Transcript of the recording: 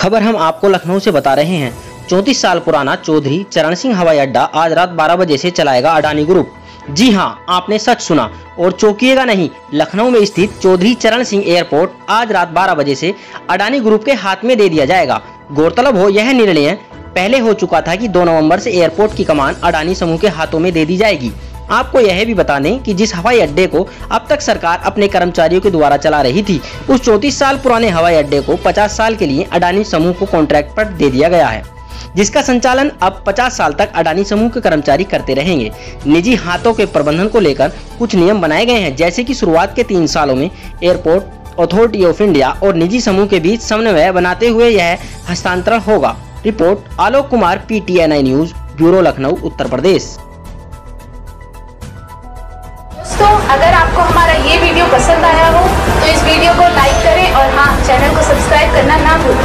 खबर हम आपको लखनऊ से बता रहे हैं। 34 साल पुराना चौधरी चरण सिंह हवाई अड्डा आज रात 12 बजे से चलाएगा अडानी ग्रुप। जी हां, आपने सच सुना और चौंकिएगा नहीं। लखनऊ में स्थित चौधरी चरण सिंह एयरपोर्ट आज रात 12 बजे से अडानी ग्रुप के हाथ में दे दिया जाएगा। गौरतलब हो, यह निर्णय पहले हो चुका था कि 2 नवंबर से एयरपोर्ट की कमान अडानी समूह के हाथों में दे दी जाएगी। आपको यह भी बता दें कि जिस हवाई अड्डे को अब तक सरकार अपने कर्मचारियों के द्वारा चला रही थी, उस 34 साल पुराने हवाई अड्डे को 50 साल के लिए अडानी समूह को कॉन्ट्रैक्ट पर दे दिया गया है, जिसका संचालन अब 50 साल तक अडानी समूह के कर्मचारी करते रहेंगे। निजी हाथों के प्रबंधन को लेकर कुछ नियम बनाए गए हैं, जैसे कि शुरुआत के 3 सालों में एयरपोर्ट अथॉरिटी ऑफ इंडिया और निजी समूह के बीच समन्वय बनाते हुए यह हस्तांतरण होगा। Report Alok Kumar, PTNI news bureau, Lucknow, Uttar Pradesh. दोस्तों, अगर आपको हमारा ये वीडियो पसंद आया हो तो इस वीडियो को लाइक करें और हाँ, चैनल को सब्सक्राइब करना ना भूलें।